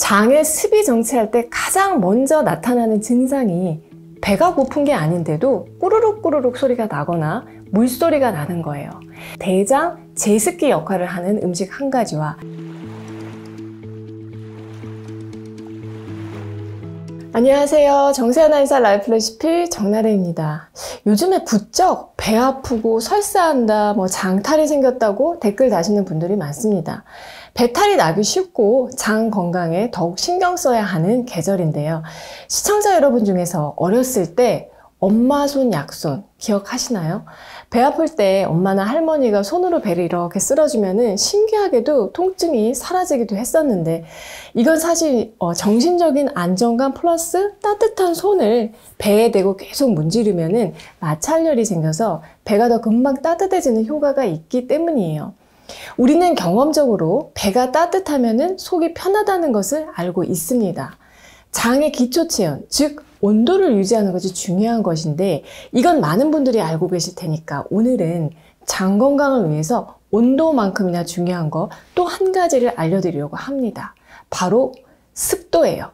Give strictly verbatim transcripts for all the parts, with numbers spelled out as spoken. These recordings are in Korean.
장의 습이 정체할 때 가장 먼저 나타나는 증상이 배가 고픈 게 아닌데도 꾸르륵 꾸르륵 소리가 나거나 물소리가 나는 거예요. 대장 제습기 역할을 하는 음식 한 가지와 안녕하세요. 정세현 한의사 라이프 레시피 정나래입니다. 요즘에 부쩍 배 아프고 설사한다, 뭐 장탈이 생겼다고 댓글 다시는 분들이 많습니다. 배탈이 나기 쉽고 장 건강에 더욱 신경 써야 하는 계절인데요. 시청자 여러분 중에서 어렸을 때 엄마 손 약손 기억하시나요? 배 아플 때 엄마나 할머니가 손으로 배를 이렇게 쓸어주면은 신기하게도 통증이 사라지기도 했었는데, 이건 사실 어, 정신적인 안정감 플러스 따뜻한 손을 배에 대고 계속 문지르면은 마찰열이 생겨서 배가 더 금방 따뜻해지는 효과가 있기 때문이에요. 우리는 경험적으로 배가 따뜻하면은 속이 편하다는 것을 알고 있습니다. 장의 기초 체온, 즉 온도를 유지하는 것이 중요한 것인데, 이건 많은 분들이 알고 계실 테니까 오늘은 장 건강을 위해서 온도만큼이나 중요한 거 또 한 가지를 알려드리려고 합니다. 바로 습도예요.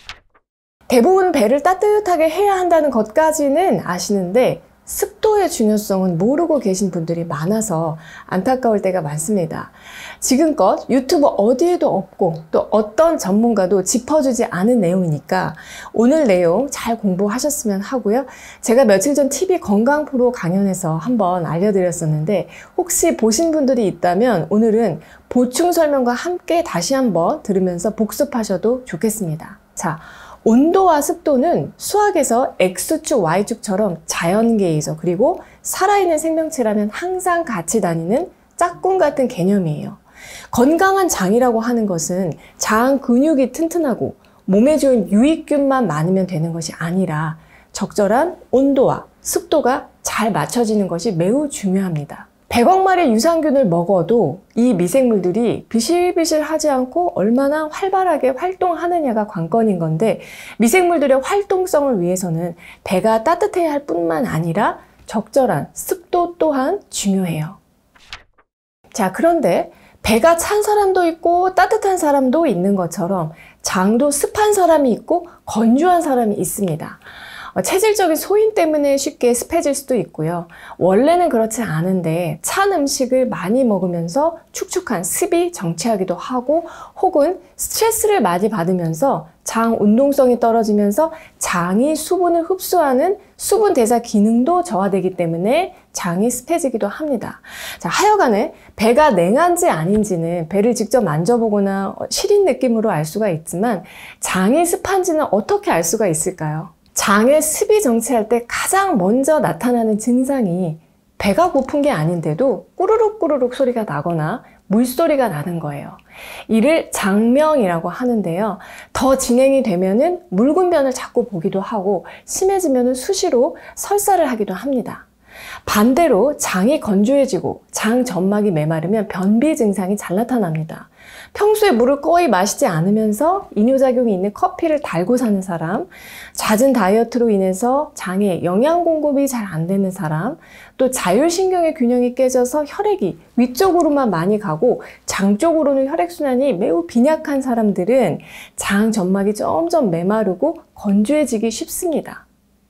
대부분 배를 따뜻하게 해야 한다는 것까지는 아시는데 습도의 중요성은 모르고 계신 분들이 많아서 안타까울 때가 많습니다. 지금껏 유튜브 어디에도 없고 또 어떤 전문가도 짚어주지 않은 내용이니까 오늘 내용 잘 공부하셨으면 하고요. 제가 며칠 전 티비 건강 프로 강연에서 한번 알려드렸었는데 혹시 보신 분들이 있다면 오늘은 보충 설명과 함께 다시 한번 들으면서 복습하셔도 좋겠습니다. 자, 온도와 습도는 수학에서 X축, Y축처럼 자연계에서 그리고 살아있는 생명체라면 항상 같이 다니는 짝꿍 같은 개념이에요. 건강한 장이라고 하는 것은 장 근육이 튼튼하고 몸에 좋은 유익균만 많으면 되는 것이 아니라 적절한 온도와 습도가 잘 맞춰지는 것이 매우 중요합니다. 백억 마리의 유산균을 먹어도 이 미생물들이 비실비실하지 않고 얼마나 활발하게 활동하느냐가 관건인 건데, 미생물들의 활동성을 위해서는 배가 따뜻해야 할 뿐만 아니라 적절한 습도 또한 중요해요. 자, 그런데 배가 찬 사람도 있고 따뜻한 사람도 있는 것처럼 장도 습한 사람이 있고 건조한 사람이 있습니다. 체질적인 소인 때문에 쉽게 습해질 수도 있고요. 원래는 그렇지 않은데 찬 음식을 많이 먹으면서 축축한 습이 정체하기도 하고, 혹은 스트레스를 많이 받으면서 장 운동성이 떨어지면서 장이 수분을 흡수하는 수분 대사 기능도 저하되기 때문에 장이 습해지기도 합니다. 자, 하여간에 배가 냉한지 아닌지는 배를 직접 만져보거나 시린 느낌으로 알 수가 있지만 장이 습한지는 어떻게 알 수가 있을까요? 장의 습이 정체할 때 가장 먼저 나타나는 증상이 배가 고픈 게 아닌데도 꾸르륵 꾸르륵 소리가 나거나 물소리가 나는 거예요. 이를 장명이라고 하는데요. 더 진행이 되면은 묽은 변을 자꾸 보기도 하고 심해지면은 수시로 설사를 하기도 합니다. 반대로 장이 건조해지고 장 점막이 메마르면 변비 증상이 잘 나타납니다. 평소에 물을 거의 마시지 않으면서 이뇨작용이 있는 커피를 달고 사는 사람, 잦은 다이어트로 인해서 장에 영양 공급이 잘 안 되는 사람, 또 자율신경의 균형이 깨져서 혈액이 위쪽으로만 많이 가고 장 쪽으로는 혈액순환이 매우 빈약한 사람들은 장 점막이 점점 메마르고 건조해지기 쉽습니다.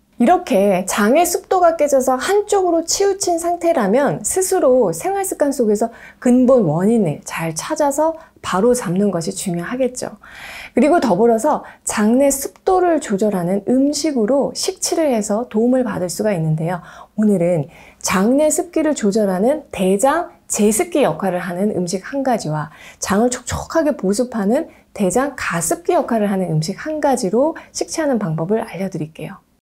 이렇게 장의 습도가 깨져서 한쪽으로 치우친 상태라면 스스로 생활습관 속에서 근본 원인을 잘 찾아서 바로 잡는 것이 중요하겠죠. 그리고 더불어서 장내 습도를 조절하는 음식으로 식치를 해서 도움을 받을 수가 있는데요. 오늘은 장내 습기를 조절하는 대장 제습기 역할을 하는 음식 한 가지와 장을 촉촉하게 보습하는 대장 가습기 역할을 하는 음식 한 가지로 식치하는 방법을 알려드릴게요.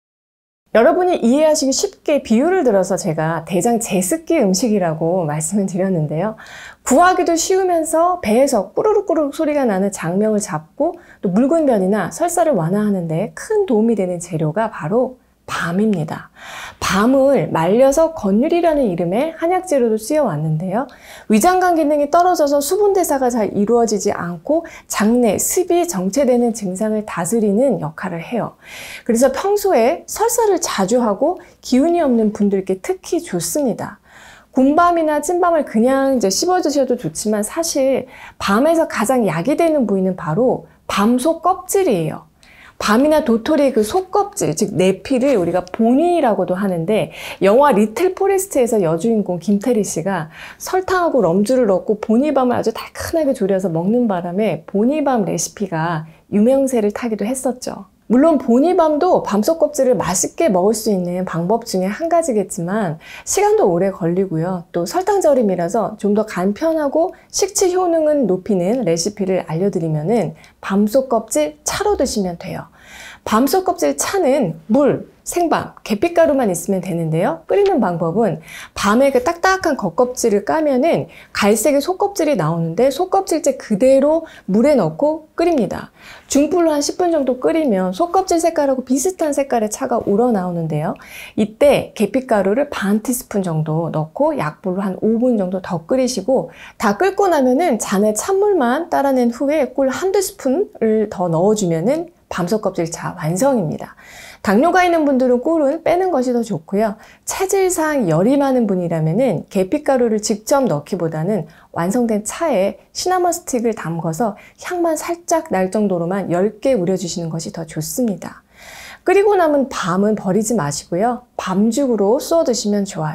여러분이 이해하시기 쉽게 비유를 들어서 제가 대장 제습기 음식이라고 말씀을 드렸는데요. 구하기도 쉬우면서 배에서 꾸르륵 꾸르륵 소리가 나는 장명을 잡고 또 묽은 변이나 설사를 완화하는 데 큰 도움이 되는 재료가 바로 밤입니다. 밤을 말려서 건율이라는 이름의 한약재료로 쓰여왔는데요. 위장관 기능이 떨어져서 수분 대사가 잘 이루어지지 않고 장내 습이 정체되는 증상을 다스리는 역할을 해요. 그래서 평소에 설사를 자주 하고 기운이 없는 분들께 특히 좋습니다. 군밤이나 찐밤을 그냥 이제 씹어 드셔도 좋지만 사실 밤에서 가장 약이 되는 부위는 바로 밤소 껍질이에요. 밤이나 도토리 그 속껍질, 즉 내피를 우리가 보니라고도 하는데, 영화 리틀 포레스트에서 여주인공 김태리 씨가 설탕하고 럼주를 넣고 보니밤을 아주 달큰하게 졸여서 먹는 바람에 보니밤 레시피가 유명세를 타기도 했었죠. 물론 보니밤도 밤속 껍질을 맛있게 먹을 수 있는 방법 중에 한 가지겠지만 시간도 오래 걸리고요. 또 설탕 절임이라서 좀 더 간편하고 식치 효능은 높이는 레시피를 알려드리면은 밤속 껍질 차로 드시면 돼요. 밤속 껍질 차는 물, 생밤, 계피가루만 있으면 되는데요. 끓이는 방법은 밤에 그 딱딱한 겉껍질을 까면은 갈색의 속껍질이 나오는데 속껍질째 그대로 물에 넣고 끓입니다. 중불로 한 십 분 정도 끓이면 속껍질 색깔하고 비슷한 색깔의 차가 우러나오는데요. 이때 계피가루를 반 티스푼 정도 넣고 약불로 한 오 분 정도 더 끓이시고 다 끓고 나면은 잔에 찬물만 따라낸 후에 꿀 한두 스푼을 더 넣어주면은 밤속 껍질 차 완성입니다. 당뇨가 있는 분들은 꿀은 빼는 것이 더 좋고요. 체질상 열이 많은 분이라면은 계피가루를 직접 넣기보다는 완성된 차에 시나몬 스틱을 담궈서 향만 살짝 날 정도로만 얇게 우려주시는 것이 더 좋습니다. 끓이고 남은 밤은 버리지 마시고요. 밤죽으로 쏘아 드시면 좋아요.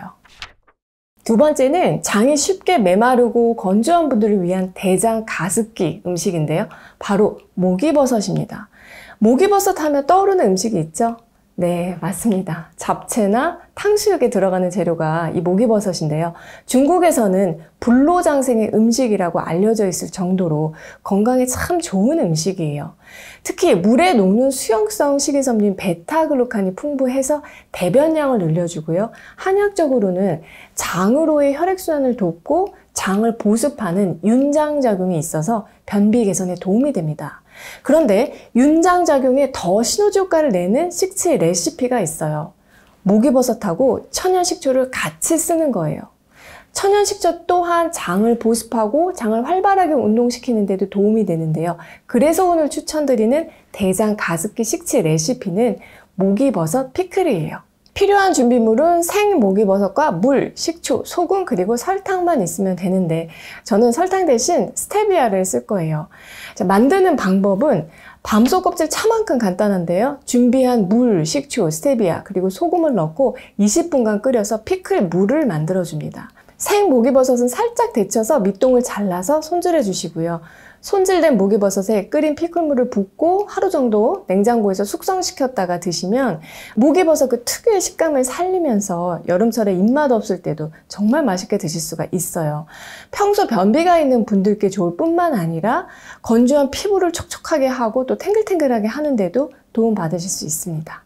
두 번째는 장이 쉽게 메마르고 건조한 분들을 위한 대장 가습기 음식인데요. 바로 목이버섯입니다. 목이버섯 하면 떠오르는 음식이 있죠? 네, 맞습니다. 잡채나 탕수육에 들어가는 재료가 이 목이버섯인데요. 중국에서는 불로장생의 음식이라고 알려져 있을 정도로 건강에 참 좋은 음식이에요. 특히 물에 녹는 수용성 식이섬유인 베타글루칸이 풍부해서 대변량을 늘려주고요. 한약적으로는 장으로의 혈액순환을 돕고 장을 보습하는 윤장작용이 있어서 변비 개선에 도움이 됩니다. 그런데 윤장작용에 더 시너지 효과를 내는 식치 레시피가 있어요. 목이버섯하고 천연식초를 같이 쓰는 거예요. 천연식초 또한 장을 보습하고 장을 활발하게 운동시키는 데도 도움이 되는데요. 그래서 오늘 추천드리는 대장 가습기 식치 레시피는 목이버섯 피클이에요. 필요한 준비물은 생 목이버섯과 물, 식초, 소금 그리고 설탕만 있으면 되는데 저는 설탕 대신 스테비아를 쓸 거예요. 자, 만드는 방법은 밤속 껍질 차만큼 간단한데요. 준비한 물, 식초, 스테비아 그리고 소금을 넣고 이십 분간 끓여서 피클 물을 만들어줍니다. 생 목이버섯은 살짝 데쳐서 밑동을 잘라서 손질해 주시고요. 손질된 목이버섯에 끓인 피클물을 붓고 하루 정도 냉장고에서 숙성시켰다가 드시면 목이버섯 그 특유의 식감을 살리면서 여름철에 입맛 없을 때도 정말 맛있게 드실 수가 있어요. 평소 변비가 있는 분들께 좋을 뿐만 아니라 건조한 피부를 촉촉하게 하고 또 탱글탱글하게 하는데도 도움 받으실 수 있습니다.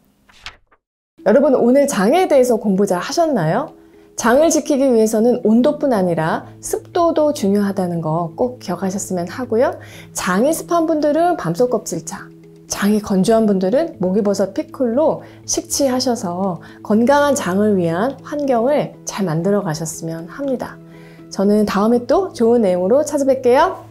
여러분 오늘 장에 대해서 공부 잘 하셨나요? 장을 지키기 위해서는 온도뿐 아니라 습도도 중요하다는 거 꼭 기억하셨으면 하고요. 장이 습한 분들은 밤속 껍질차, 장이 건조한 분들은 목이버섯 피클로 식치하셔서 건강한 장을 위한 환경을 잘 만들어 가셨으면 합니다. 저는 다음에 또 좋은 내용으로 찾아뵐게요.